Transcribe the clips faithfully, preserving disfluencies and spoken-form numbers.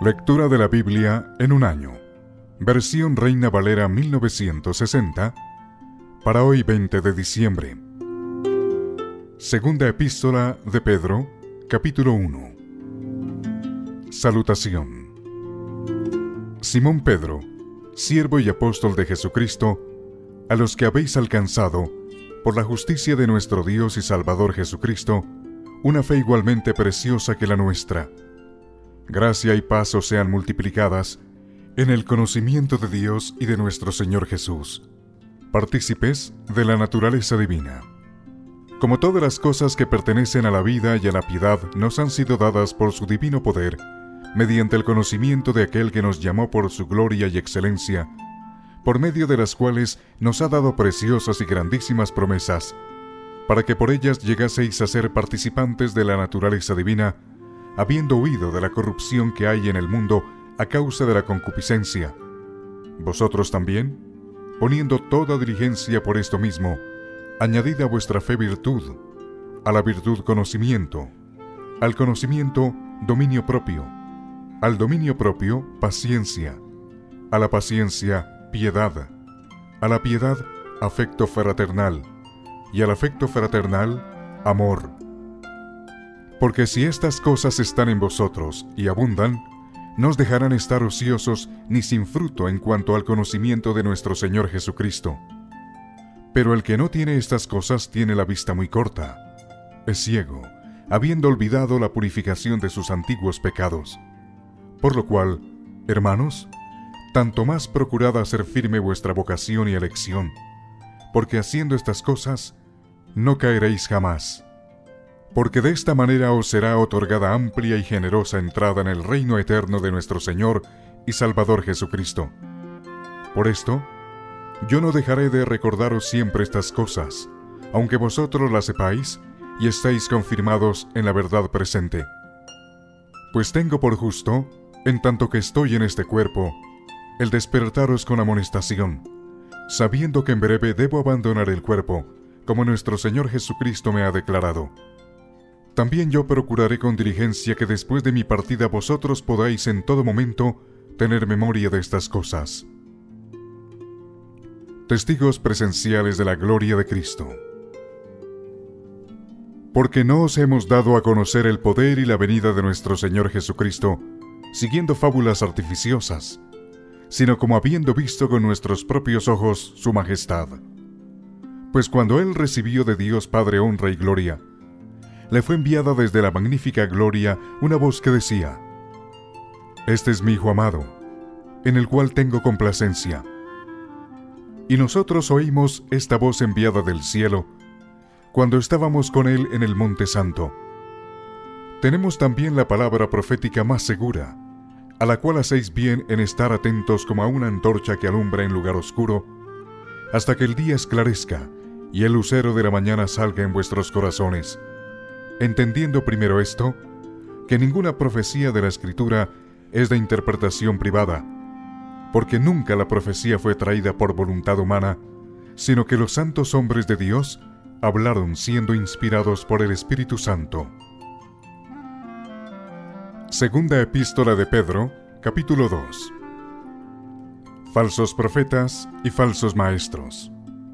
Lectura de la Biblia en un año. Versión Reina Valera mil novecientos sesenta, para hoy veinte de diciembre. Segunda Epístola de Pedro, capítulo uno. Salutación. Simón Pedro, siervo y apóstol de Jesucristo, a los que habéis alcanzado, por la justicia de nuestro Dios y Salvador Jesucristo, una fe igualmente preciosa que la nuestra. Gracia y paz os sean multiplicadas en el conocimiento de Dios y de nuestro Señor Jesús, partícipes de la naturaleza divina. Como todas las cosas que pertenecen a la vida y a la piedad nos han sido dadas por su divino poder, mediante el conocimiento de aquel que nos llamó por su gloria y excelencia, por medio de las cuales nos ha dado preciosas y grandísimas promesas, para que por ellas llegaseis a ser participantes de la naturaleza divina, habiendo huido de la corrupción que hay en el mundo a causa de la concupiscencia. Vosotros también, poniendo toda diligencia por esto mismo, añadid a vuestra fe virtud, a la virtud conocimiento, al conocimiento dominio propio, al dominio propio paciencia, a la paciencia piedad, a la piedad afecto fraternal, y al afecto fraternal amor. Porque si estas cosas están en vosotros y abundan, no os dejarán estar ociosos ni sin fruto en cuanto al conocimiento de nuestro Señor Jesucristo. Pero el que no tiene estas cosas tiene la vista muy corta, es ciego, habiendo olvidado la purificación de sus antiguos pecados. Por lo cual, hermanos, tanto más procurad hacer firme vuestra vocación y elección, porque haciendo estas cosas, no caeréis jamás. Porque de esta manera os será otorgada amplia y generosa entrada en el reino eterno de nuestro Señor y Salvador Jesucristo. Por esto, yo no dejaré de recordaros siempre estas cosas, aunque vosotros las sepáis y estéis confirmados en la verdad presente. Pues tengo por justo, en tanto que estoy en este cuerpo, el despertaros con amonestación, sabiendo que en breve debo abandonar el cuerpo, como nuestro Señor Jesucristo me ha declarado. También yo procuraré con diligencia que después de mi partida vosotros podáis en todo momento tener memoria de estas cosas. Testigos presenciales de la gloria de Cristo. Porque no os hemos dado a conocer el poder y la venida de nuestro Señor Jesucristo, siguiendo fábulas artificiosas, sino como habiendo visto con nuestros propios ojos su majestad. Pues cuando Él recibió de Dios Padre honra y gloria, le fue enviada desde la magnífica gloria una voz que decía: Este es mi Hijo amado, en el cual tengo complacencia. Y nosotros oímos esta voz enviada del cielo, cuando estábamos con Él en el Monte Santo. Tenemos también la palabra profética más segura, a la cual hacéis bien en estar atentos como a una antorcha que alumbra en lugar oscuro, hasta que el día esclarezca y el lucero de la mañana salga en vuestros corazones. Entendiendo primero esto, que ninguna profecía de la Escritura es de interpretación privada, porque nunca la profecía fue traída por voluntad humana, sino que los santos hombres de Dios hablaron siendo inspirados por el Espíritu Santo. Segunda Epístola de Pedro, capítulo dos. Falsos profetas y falsos maestros.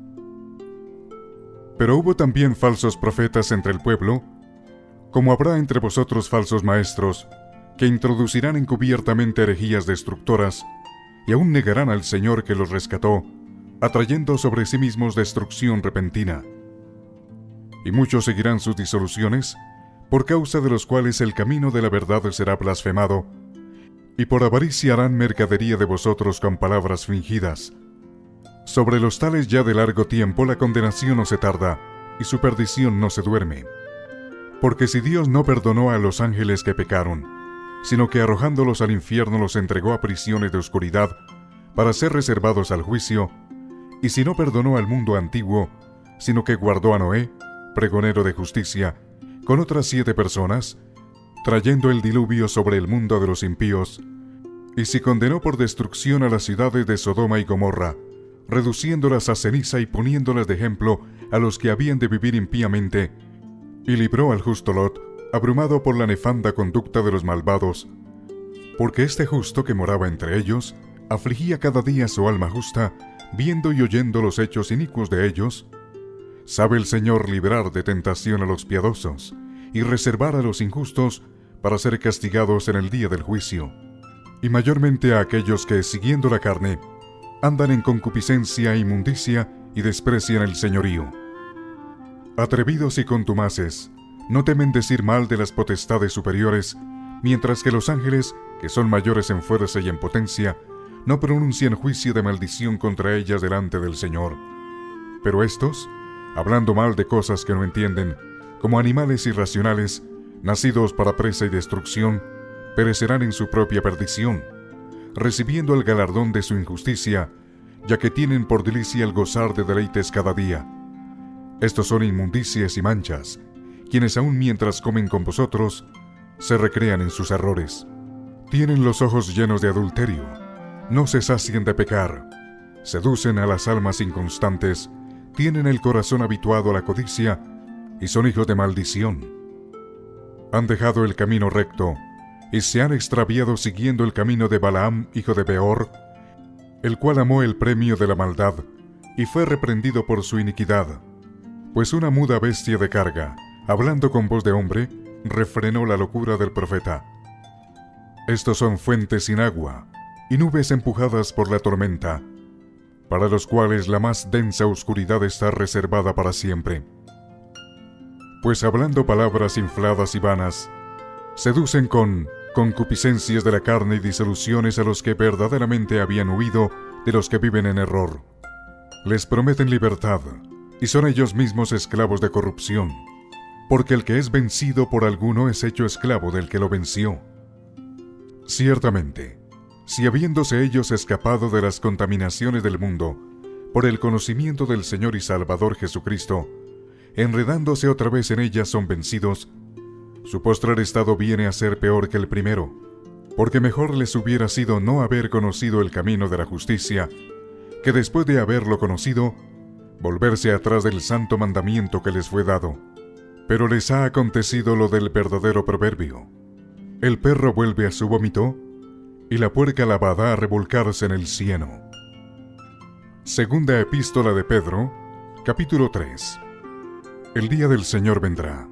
Pero hubo también falsos profetas entre el pueblo, como habrá entre vosotros falsos maestros, que introducirán encubiertamente herejías destructoras, y aún negarán al Señor que los rescató, atrayendo sobre sí mismos destrucción repentina. Y muchos seguirán sus disoluciones, por causa de los cuales el camino de la verdad será blasfemado, y por avaricia harán mercadería de vosotros con palabras fingidas. Sobre los tales ya de largo tiempo la condenación no se tarda, y su perdición no se duerme. Porque si Dios no perdonó a los ángeles que pecaron, sino que arrojándolos al infierno los entregó a prisiones de oscuridad, para ser reservados al juicio, y si no perdonó al mundo antiguo, sino que guardó a Noé, pregonero de justicia, con otras siete personas, trayendo el diluvio sobre el mundo de los impíos, y si condenó por destrucción a las ciudades de Sodoma y Gomorra, reduciéndolas a ceniza y poniéndolas de ejemplo a los que habían de vivir impíamente, y libró al justo Lot, abrumado por la nefanda conducta de los malvados, Porque este justo que moraba entre ellos, afligía cada día su alma justa, viendo y oyendo los hechos inicuos de ellos. Sabe el Señor librar de tentación a los piadosos, y reservar a los injustos para ser castigados en el día del juicio, y mayormente a aquellos que, siguiendo la carne, andan en concupiscencia e inmundicia y desprecian el señorío. Atrevidos y contumaces, no temen decir mal de las potestades superiores, mientras que los ángeles, que son mayores en fuerza y en potencia, no pronuncian juicio de maldición contra ellas delante del Señor. Pero estos, hablando mal de cosas que no entienden, como animales irracionales, nacidos para presa y destrucción, perecerán en su propia perdición, recibiendo el galardón de su injusticia, ya que tienen por delicia el gozar de deleites cada día. Estos son inmundicias y manchas, quienes aun mientras comen con vosotros, se recrean en sus errores. Tienen los ojos llenos de adulterio, no se sacian de pecar, seducen a las almas inconstantes, tienen el corazón habituado a la codicia, y son hijos de maldición. Han dejado el camino recto, y se han extraviado siguiendo el camino de Balaam, hijo de Beor, el cual amó el premio de la maldad, y fue reprendido por su iniquidad. Pues una muda bestia de carga, hablando con voz de hombre, refrenó la locura del profeta. Estos son fuentes sin agua, y nubes empujadas por la tormenta, para los cuales la más densa oscuridad está reservada para siempre. Pues hablando palabras infladas y vanas, seducen con concupiscencias de la carne y disoluciones a los que verdaderamente habían huido de los que viven en error. Les prometen libertad, y son ellos mismos esclavos de corrupción, porque el que es vencido por alguno es hecho esclavo del que lo venció. Ciertamente, si habiéndose ellos escapado de las contaminaciones del mundo, por el conocimiento del Señor y Salvador Jesucristo, enredándose otra vez en ellas son vencidos, su postrer estado viene a ser peor que el primero, porque mejor les hubiera sido no haber conocido el camino de la justicia, que después de haberlo conocido, volverse atrás del santo mandamiento que les fue dado. Pero les ha acontecido lo del verdadero proverbio: el perro vuelve a su vómito, y la puerca lavada a revolcarse en el cieno. Segunda Epístola de Pedro, capítulo tres. El día del Señor vendrá.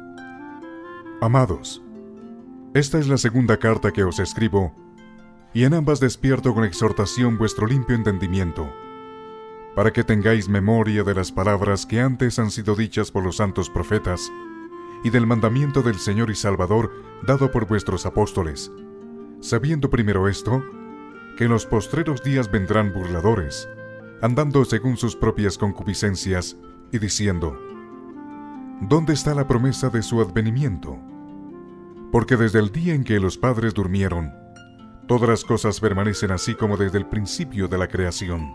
Amados, esta es la segunda carta que os escribo, y en ambas despierto con exhortación vuestro limpio entendimiento, para que tengáis memoria de las palabras que antes han sido dichas por los santos profetas, y del mandamiento del Señor y Salvador dado por vuestros apóstoles, sabiendo primero esto, que en los postreros días vendrán burladores, andando según sus propias concupiscencias, y diciendo: ¿dónde está la promesa de su advenimiento? Porque desde el día en que los padres durmieron, todas las cosas permanecen así como desde el principio de la creación.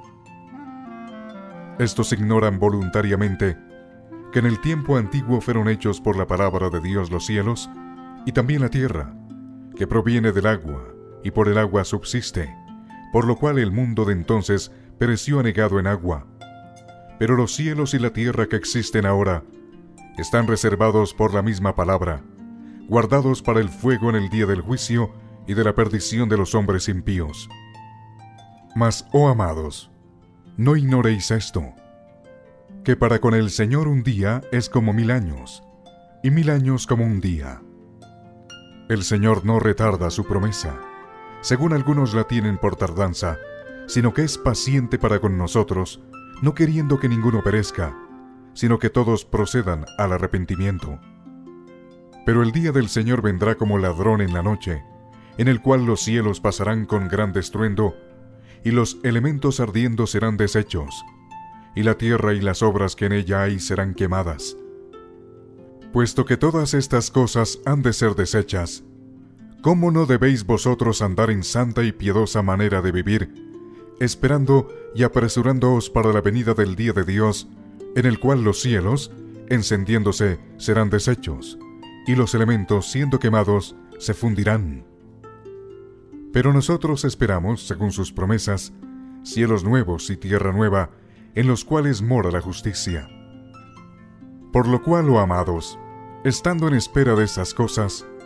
Estos ignoran voluntariamente que en el tiempo antiguo fueron hechos por la palabra de Dios los cielos, y también la tierra, que proviene del agua, y por el agua subsiste, por lo cual el mundo de entonces pereció anegado en agua. Pero los cielos y la tierra que existen ahora están reservados por la misma palabra, guardados para el fuego en el día del juicio y de la perdición de los hombres impíos. Mas, oh amados, no ignoréis esto, que para con el Señor un día es como mil años, y mil años como un día. El Señor no retarda su promesa, según algunos la tienen por tardanza, sino que es paciente para con nosotros, no queriendo que ninguno perezca, sino que todos procedan al arrepentimiento. Pero el día del Señor vendrá como ladrón en la noche, en el cual los cielos pasarán con gran estruendo, y los elementos ardiendo serán deshechos, y la tierra y las obras que en ella hay serán quemadas. Puesto que todas estas cosas han de ser deshechas, ¿cómo no debéis vosotros andar en santa y piadosa manera de vivir, esperando y apresurándoos para la venida del día de Dios, en el cual los cielos, encendiéndose, serán deshechos, y los elementos, siendo quemados, se fundirán? Pero nosotros esperamos, según sus promesas, cielos nuevos y tierra nueva, en los cuales mora la justicia. Por lo cual, oh amados, estando en espera de estas cosas,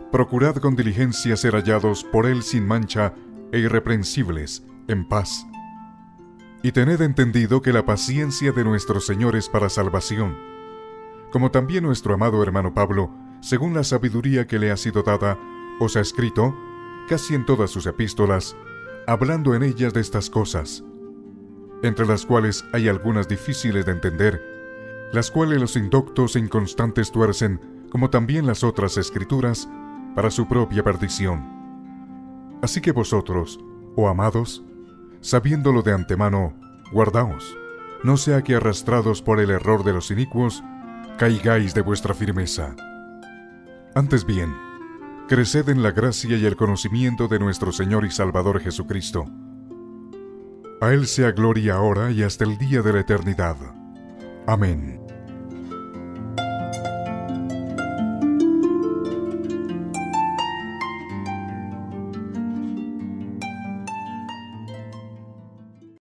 procurad con diligencia ser hallados por Él sin mancha e irreprensibles, en paz. Y tened entendido que la paciencia de nuestro Señor es para salvación, como también nuestro amado hermano Pablo, según la sabiduría que le ha sido dada, os ha escrito, casi en todas sus epístolas, hablando en ellas de estas cosas, entre las cuales hay algunas difíciles de entender, las cuales los indoctos e inconstantes tuercen, como también las otras escrituras, para su propia perdición. Así que vosotros, oh amados, sabiéndolo de antemano, guardaos, no sea que arrastrados por el error de los inicuos, caigáis de vuestra firmeza. Antes bien, creced en la gracia y el conocimiento de nuestro Señor y Salvador Jesucristo. A Él sea gloria ahora y hasta el día de la eternidad. Amén.